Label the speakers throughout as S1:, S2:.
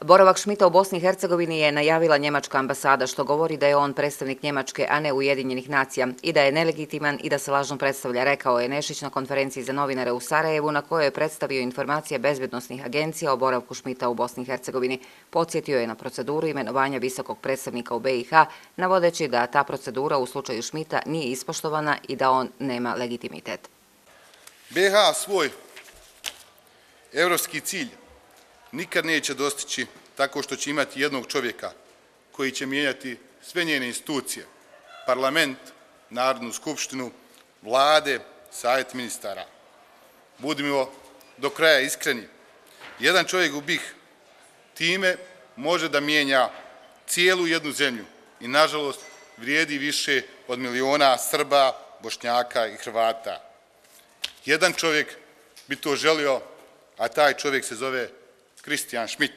S1: Boravak Schmidta u Bosni i Hercegovini je najavila njemačka ambasada, što govori da je on predstavnik Njemačke, a ne Ujedinjenih nacija, i da je nelegitiman i da se lažno predstavlja, rekao je Nešić na konferenciji za novinare u Sarajevu, na kojoj je predstavio informacije bezbednosnih agencija o boravku Schmidta u Bosni i Hercegovini. Podsjetio je na proceduru imenovanja visokog predstavnika u BiH, navodeći da ta procedura u slučaju Schmidta nije ispoštovana i da on nema legitimitet.
S2: BiH svoj evropski cilj nikad neće dostići tako što će imati jednog čovjeka koji će mijenjati sve njene institucije, parlament, Narodnu skupštinu, vlade, savjet ministara. Budimo do kraja iskreni. Jedan čovjek u BiH time može da mijenja cijelu jednu zemlju i, nažalost, vrijedi više od miliona Srba, Bošnjaka i Hrvata. Jedan čovjek bi to želio, a taj čovjek se zove Christian Schmidt.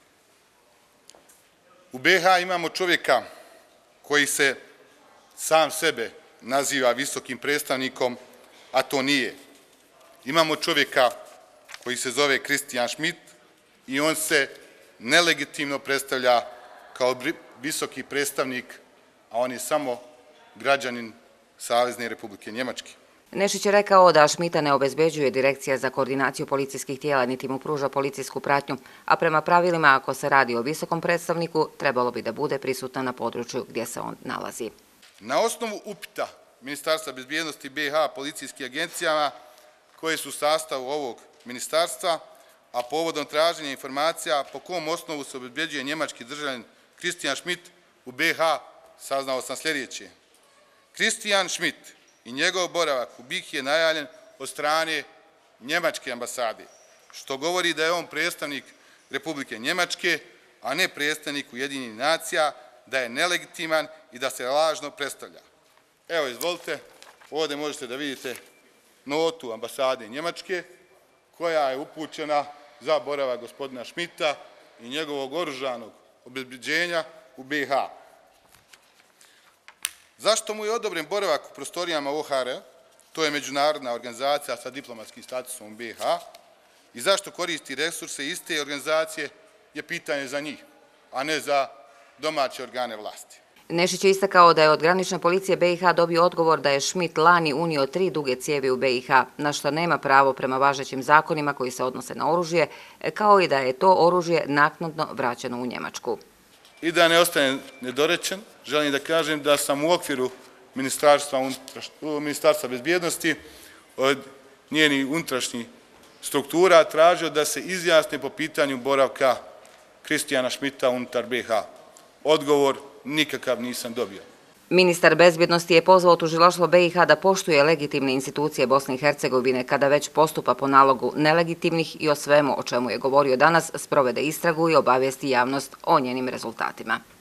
S2: U BiH imamo čovjeka koji se sam sebe naziva visokim predstavnikom, a to nije. Imamo čovjeka koji se zove Christian Schmidt i on se nelegitimno predstavlja kao visoki predstavnik, a on je samo građanin Savezne Republike Njemačke.
S1: Nešić je rekao da Schmidta ne obezbeđuje Direkcija za koordinaciju policijskih tijela niti mu pruža policijsku pratnju, a prema pravilima, ako se radi o visokom predstavniku, trebalo bi da bude prisutna na području gdje se on nalazi.
S2: Na osnovu upita Ministarstva bezbjednosti BiH policijskim agencijama koje su u sastavu ovog ministarstva, a povodom traženja informacija po kom osnovu se obezbeđuje njemački državljanin Christian Schmidt u BiH, saznao sam sljedeće. Christian Schmidt i njegov boravak u BiH je najavljen od strane njemačke ambasade, što govori da je on predstavnik Republike Njemačke, a ne predstavnik Ujedinjenih nacija, da je nelegitiman i da se lažno predstavlja. Evo, izvolite, ovdje možete da vidite notu ambasade Njemačke, koja je upućena za boravak gospodina Schmidta i njegovog oružanog obezbeđenja u BiH. Zašto mu je odobren boravak u prostorijama OHR, to je međunarodna organizacija sa diplomatskim statusom u BiH, i zašto koristi resurse iste organizacije, je pitanje za njih, a ne za domaće organe vlasti.
S1: Nešić je istakao da je od granične policije BiH dobio odgovor da je Schmidt lani unio 3 duge cijevi u BiH, na što nema pravo prema važećim zakonima koji se odnose na oružje, kao i da je to oružje naknadno vraćeno u Njemačku.
S2: I da ne ostane nedorečen, želim da kažem da sam u okviru Ministarstva bezbjednosti od njenih unutrašnjih struktura tražio da se izjasne po pitanju boravka Christiana Schmidta unutar BiH. Odgovor nikakav nisam dobio.
S1: Ministar bezbjednosti je pozvao tužilaštvo BiH da poštuje legitimne institucije Bosne i Hercegovine kada već postupa po nalogu nelegitimnih i o svemu o čemu je govorio danas sprovede istragu i obavijesti javnost o njenim rezultatima.